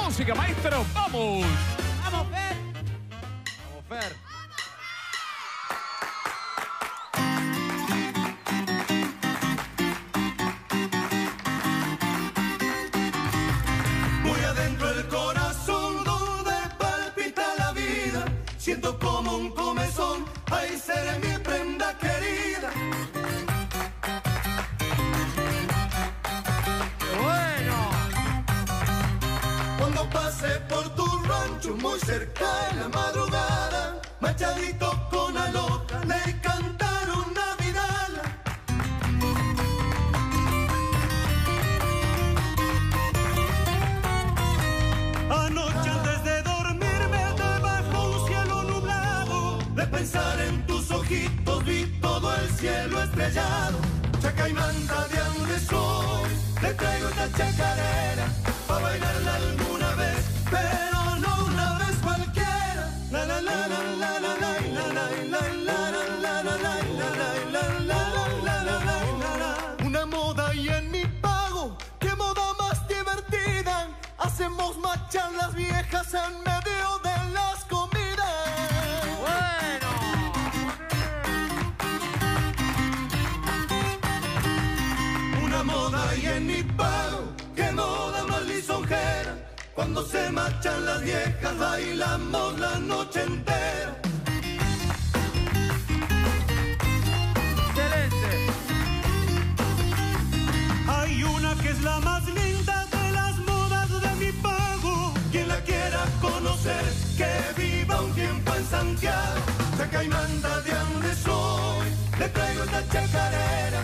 música, maestro. ¡Vamos! ¡Vamos, Fer! Vamos, Fer. Muy adentro el corazón donde palpita la vida, siento como un comezón, ahí seré mi prenda querida. Bueno. Cuando pase por tu rancho muy cerca en la madrugada, machadito con la loca le cantaron una vidala. Anoche antes de dormirme debajo un cielo nublado, de pensar en tus ojitos vi todo el cielo estrellado. Chacaimanta de donde soy, le traigo esta chacarera pa' bailarla alguna vez, pero no una vez cualquiera. La la la la la la la la la la la la la la la la la. Una moda y en mi pago, qué moda más divertida. Hacemos marchar las viejas en medio de las comidas. Bueno. Una moda y en mi pago, qué moda más lisonjera. Cuando se marchan las viejas bailamos la noche entera. Excelente. Hay una que es la más linda de las modas de mi pago. Quien la quiera conocer, que viva un tiempo en Santiago. Chacaimanta de donde soy, le traigo esta chacarera